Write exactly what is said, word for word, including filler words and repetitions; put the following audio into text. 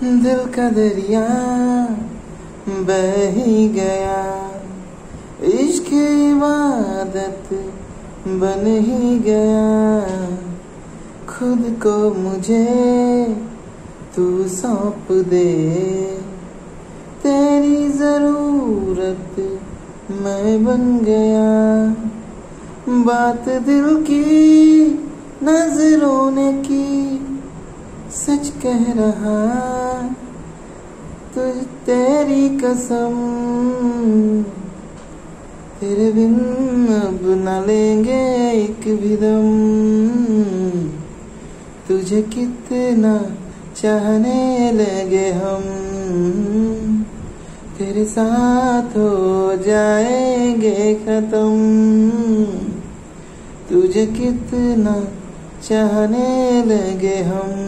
दिल का दरिया बह ही गया, इश्क इबादत बन ही गया। खुद को मुझे तू सौंप दे, तेरी जरूरत मैं बन गया। बात दिल की नजरों ने की, सच कह रहा तुझ तेरी कसम। तेरे बिन अब न लेंगे एक भी दम, तुझे कितना चाहने लगे हम। तेरे साथ हो जाएंगे खत्म, तुझे कितना चाहने लगे हम।